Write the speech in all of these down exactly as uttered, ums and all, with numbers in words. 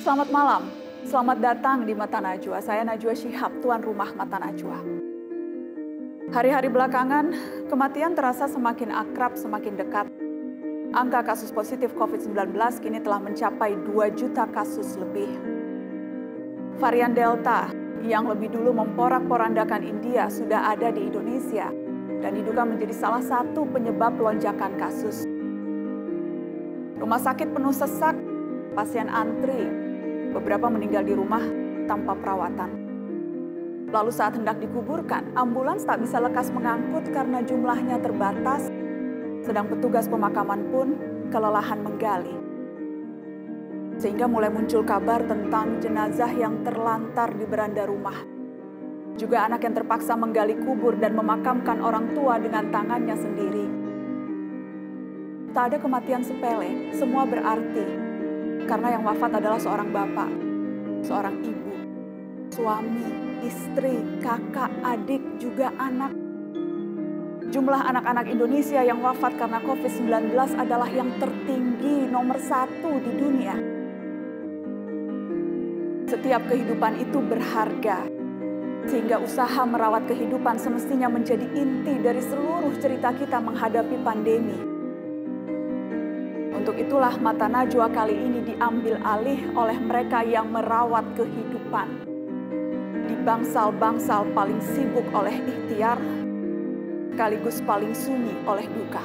Selamat malam, selamat datang di Mata Najwa. Saya Najwa Shihab, tuan rumah Mata Najwa. Hari-hari belakangan, kematian terasa semakin akrab, semakin dekat. Angka kasus positif COVID sembilan belas kini telah mencapai dua juta kasus lebih. Varian Delta yang lebih dulu memporak-porandakan India sudah ada di Indonesia dan diduga menjadi salah satu penyebab lonjakan kasus. Rumah sakit penuh sesak, pasien antri, beberapa meninggal di rumah tanpa perawatan. Lalu saat hendak dikuburkan, ambulans tak bisa lekas mengangkut karena jumlahnya terbatas, sedang petugas pemakaman pun kelelahan menggali. Sehingga mulai muncul kabar tentang jenazah yang terlantar di beranda rumah. Juga anak yang terpaksa menggali kubur dan memakamkan orang tua dengan tangannya sendiri. Tak ada kematian sepele, semua berarti. Karena yang wafat adalah seorang bapak, seorang ibu, suami, istri, kakak, adik, juga anak. Jumlah anak-anak Indonesia yang wafat karena COVID sembilan belas adalah yang tertinggi nomor satu di dunia. Setiap kehidupan itu berharga, sehingga usaha merawat kehidupan semestinya menjadi inti dari seluruh cerita kita menghadapi pandemi. Untuk itulah Mata Najwa kali ini diambil alih oleh mereka yang merawat kehidupan. Di bangsal-bangsal paling sibuk oleh ikhtiar, sekaligus paling sunyi oleh duka.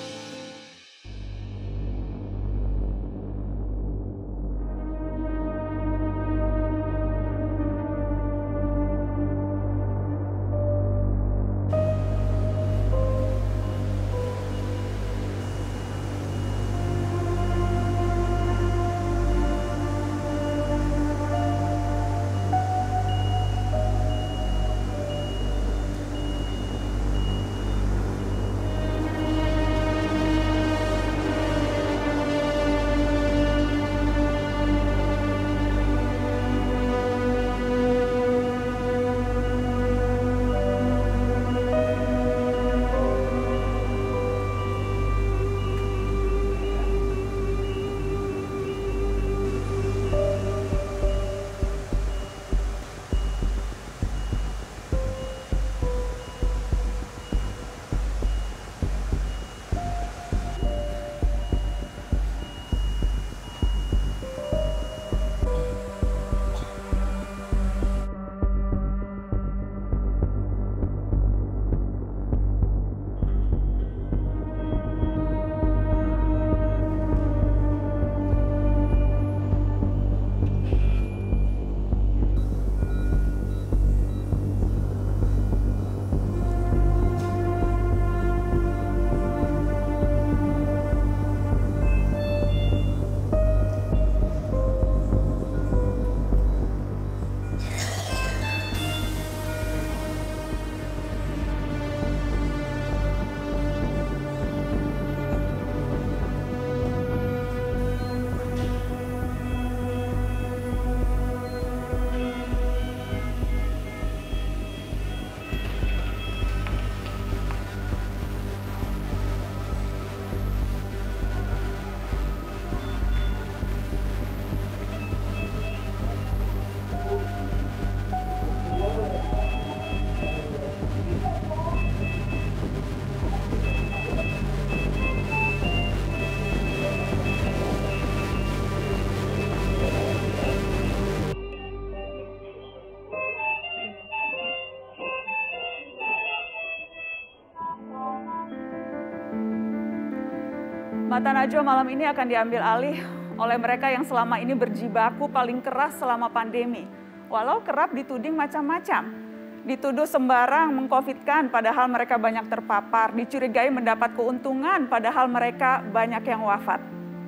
Mata Najwa malam ini akan diambil alih oleh mereka yang selama ini berjibaku paling keras selama pandemi. Walau kerap dituding macam-macam. Dituduh sembarang mengcovidkan padahal mereka banyak terpapar. Dicurigai mendapat keuntungan padahal mereka banyak yang wafat.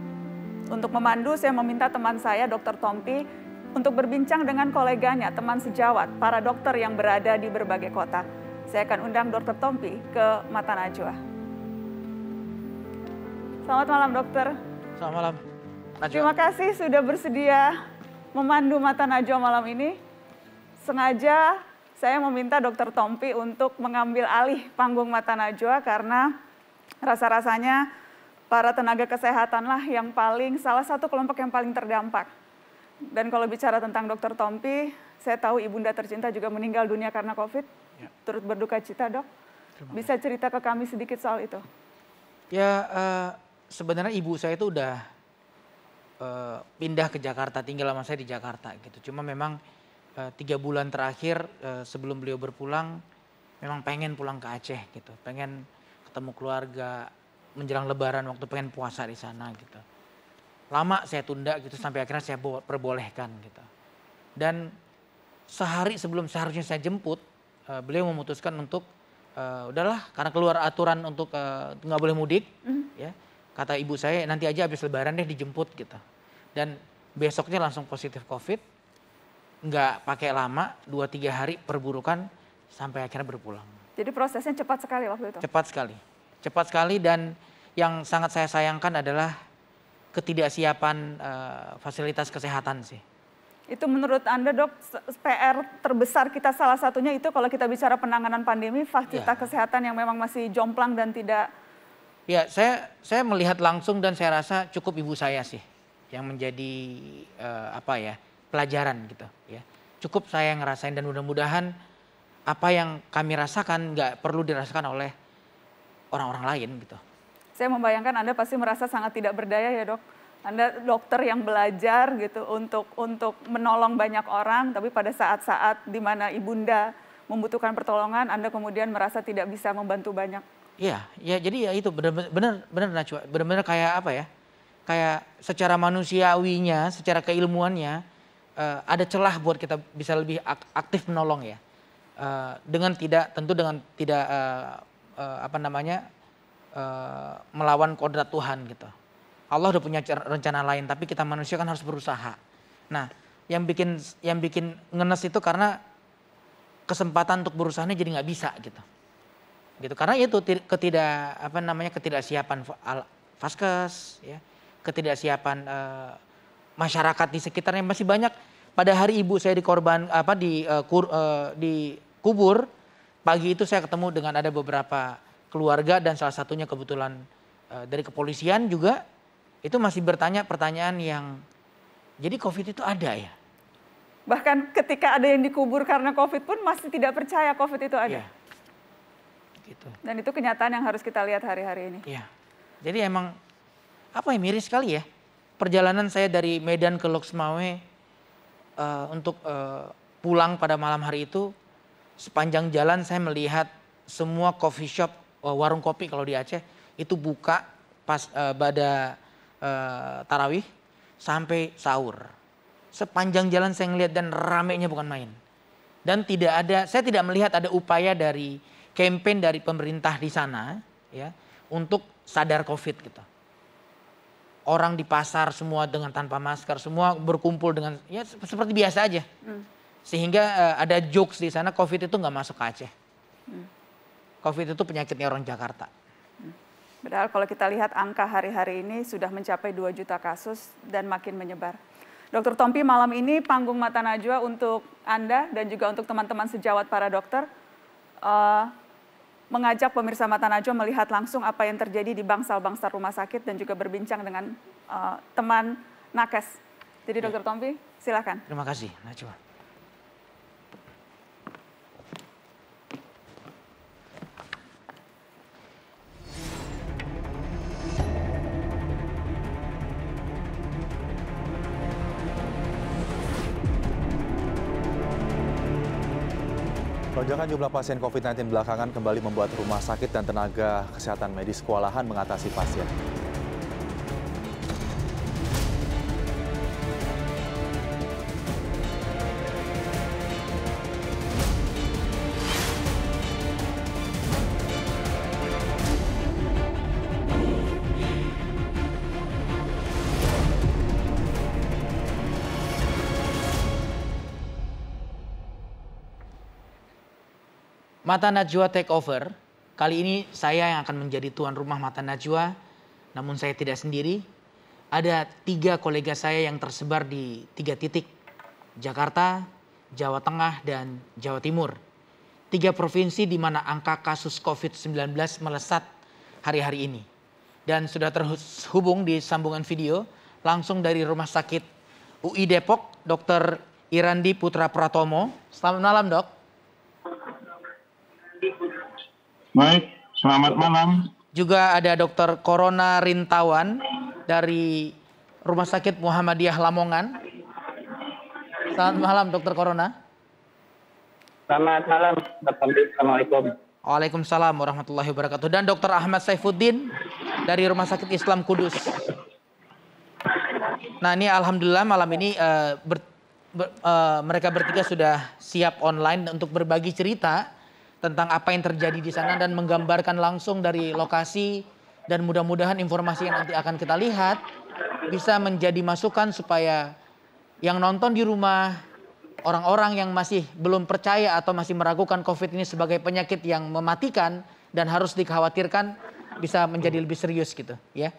Untuk memandu saya meminta teman saya dokter Tompi untuk berbincang dengan koleganya, teman sejawat, para dokter yang berada di berbagai kota. Saya akan undang dokter Tompi ke Mata Najwa. Selamat malam dokter. Selamat malam, Najwa. Terima kasih sudah bersedia memandu Mata Najwa malam ini. Sengaja saya meminta dokter Tompi untuk mengambil alih panggung Mata Najwa karena rasa-rasanya para tenaga kesehatanlah yang paling, salah satu kelompok yang paling terdampak. Dan kalau bicara tentang Dokter Tompi, saya tahu ibunda tercinta juga meninggal dunia karena COVID. Ya. Turut berduka cita, Dok. Bisa cerita ke kami sedikit soal itu? Ya, uh, sebenarnya ibu saya itu udah uh, pindah ke Jakarta, tinggal sama saya di Jakarta gitu. Cuma memang uh, tiga bulan terakhir uh, sebelum beliau berpulang, memang pengen pulang ke Aceh gitu. Pengen ketemu keluarga, menjelang Lebaran waktu pengen puasa di sana gitu. Lama saya tunda gitu sampai akhirnya saya perbolehkan gitu. Dan sehari sebelum seharusnya saya jemput, uh, beliau memutuskan untuk uh, udahlah karena keluar aturan untuk uh, nggak boleh mudik, mm. ya kata ibu saya nanti aja habis Lebaran deh dijemput gitu. Dan besoknya langsung positif COVID, nggak pakai lama, dua tiga hari perburukan sampai akhirnya berpulang. Jadi prosesnya cepat sekali waktu itu? Cepat sekali, cepat sekali dan yang sangat saya sayangkan adalah ketidaksiapan uh, fasilitas kesehatan sih. Itu menurut Anda, Dok, P R terbesar kita salah satunya itu kalau kita bicara penanganan pandemi, fasilitas ya. Kesehatan yang memang masih jomplang dan tidak... Ya, saya saya melihat langsung dan saya rasa cukup ibu saya sih yang menjadi uh, apa ya pelajaran gitu ya. Cukup saya ngerasain dan mudah-mudahan apa yang kami rasakan nggak perlu dirasakan oleh orang-orang lain gitu. Saya membayangkan Anda pasti merasa sangat tidak berdaya ya, Dok. Anda dokter yang belajar gitu untuk untuk menolong banyak orang, tapi pada saat-saat di mana ibunda membutuhkan pertolongan, Anda kemudian merasa tidak bisa membantu banyak. Iya, ya jadi ya itu benar-benar benar Najwa, benar-benar kayak apa ya? Kayak secara manusiawinya, secara keilmuannya uh, ada celah buat kita bisa lebih aktif menolong ya. Uh, dengan tidak tentu dengan tidak uh, uh, apa namanya? Uh, melawan kodrat Tuhan gitu. Allah udah punya rencana lain, tapi kita manusia kan harus berusaha. Nah, yang bikin yang bikin ngenes itu karena kesempatan untuk berusahanya jadi nggak bisa gitu. Gitu. Karena itu ketidak apa namanya ketidaksiapan Vaskes, ya, ketidaksiapan uh, masyarakat di sekitarnya masih banyak. Pada hari ibu saya dikorban apa di uh, kur, uh, di kubur pagi itu saya ketemu dengan ada beberapa keluarga dan salah satunya kebetulan uh, dari kepolisian juga itu masih bertanya pertanyaan yang jadi COVID itu ada ya? Bahkan ketika ada yang dikubur karena COVID pun masih tidak percaya COVID itu ada. Ya. Gitu. Dan itu kenyataan yang harus kita lihat hari-hari ini. Iya. Jadi emang apa ya miris sekali ya perjalanan saya dari Medan ke Loksmawe uh, untuk uh, pulang pada malam hari itu sepanjang jalan saya melihat semua coffee shop warung kopi kalau di Aceh itu buka pas uh, pada uh, tarawih sampai sahur. Sepanjang jalan saya ngelihat dan ramenya bukan main. Dan tidak ada, saya tidak melihat ada upaya dari campaign dari pemerintah di sana ya untuk sadar COVID gitu. Orang di pasar semua dengan tanpa masker, semua berkumpul dengan ya seperti biasa aja. Hmm. Sehingga uh, ada jokes di sana COVID itu nggak masuk ke Aceh. Hmm. COVID itu penyakitnya orang Jakarta. Padahal kalau kita lihat angka hari-hari ini sudah mencapai dua juta kasus dan makin menyebar. Dokter Tompi, malam ini panggung Mata Najwa untuk Anda dan juga untuk teman-teman sejawat para dokter uh, mengajak pemirsa Mata Najwa melihat langsung apa yang terjadi di bangsal-bangsal rumah sakit dan juga berbincang dengan uh, teman nakes. Jadi Dokter Tompi, silakan. Terima kasih, Najwa. Lonjakan jumlah pasien COVID sembilan belas belakangan kembali membuat rumah sakit dan tenaga kesehatan medis kewalahan mengatasi pasien. Mata Najwa Takeover, kali ini saya yang akan menjadi tuan rumah Mata Najwa, namun saya tidak sendiri. Ada tiga kolega saya yang tersebar di tiga titik, Jakarta, Jawa Tengah, dan Jawa Timur. Tiga provinsi di mana angka kasus COVID sembilan belas melesat hari-hari ini. Dan sudah terhubung di sambungan video langsung dari Rumah Sakit U I Depok, dokter Irandi Putra Pratomo. Selamat malam, Dok. Baik, selamat malam. Juga ada dokter Corona Rintawan dari Rumah Sakit Muhammadiyah Lamongan. Selamat malam, dokter Corona. Selamat malam, Assalamualaikum. Waalaikumsalam warahmatullahi wabarakatuh. Dan dokter Ahmad Saifuddin dari Rumah Sakit Islam Kudus. Nah, ini alhamdulillah malam ini uh, ber, ber, uh, mereka bertiga sudah siap online untuk berbagi cerita tentang apa yang terjadi di sana dan menggambarkan langsung dari lokasi, dan mudah-mudahan informasi yang nanti akan kita lihat bisa menjadi masukan supaya yang nonton di rumah, orang-orang yang masih belum percaya atau masih meragukan COVID ini sebagai penyakit yang mematikan dan harus dikhawatirkan bisa menjadi lebih serius gitu ya.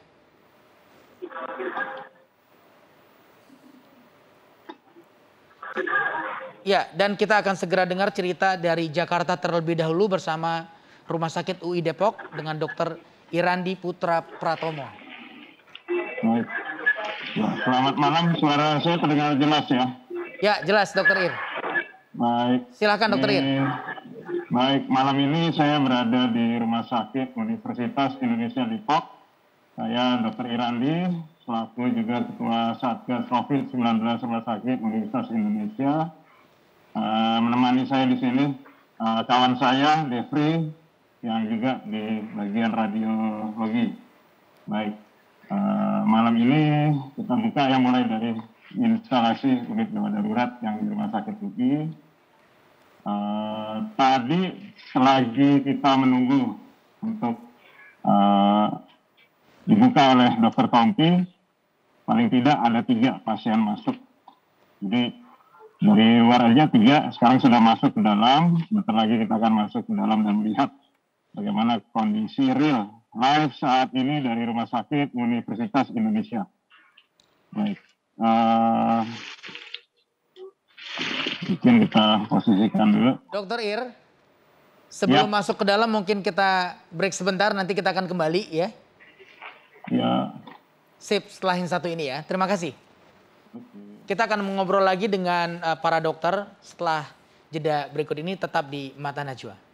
Ya, dan kita akan segera dengar cerita dari Jakarta terlebih dahulu bersama Rumah Sakit U I Depok dengan dokter Irandi Putra Pratomo. Baik. Ya, selamat malam, suara saya terdengar jelas ya? Ya, jelas dokter Ir. Baik. Silakan dokter Ir. Ini, baik, malam ini saya berada di Rumah Sakit Universitas Indonesia Depok. Saya dokter Irandi, selaku juga Ketua Satgas COVID sembilan belas Rumah Sakit Universitas Indonesia. Uh, menemani saya di sini uh, kawan saya Devri yang juga di bagian radiologi. Baik, uh, malam ini kita buka yang mulai dari instalasi unit gawat darurat yang di Rumah Sakit U I. Uh, tadi selagi kita menunggu untuk uh, dibuka oleh dokter Tompi, paling tidak ada tiga pasien masuk. Jadi dari luar aja tiga, sekarang sudah masuk ke dalam. Sebentar lagi kita akan masuk ke dalam dan melihat bagaimana kondisi real live saat ini dari Rumah Sakit Universitas Indonesia. Baik, uh, mungkin kita posisikan dulu. Dokter Ir, sebelum Ya. masuk ke dalam mungkin kita break sebentar, nanti kita akan kembali ya. Ya. Sip, setelah yang satu ini ya. Terima kasih. Kita akan mengobrol lagi dengan uh, para dokter setelah jeda berikut ini, tetap di Mata Najwa.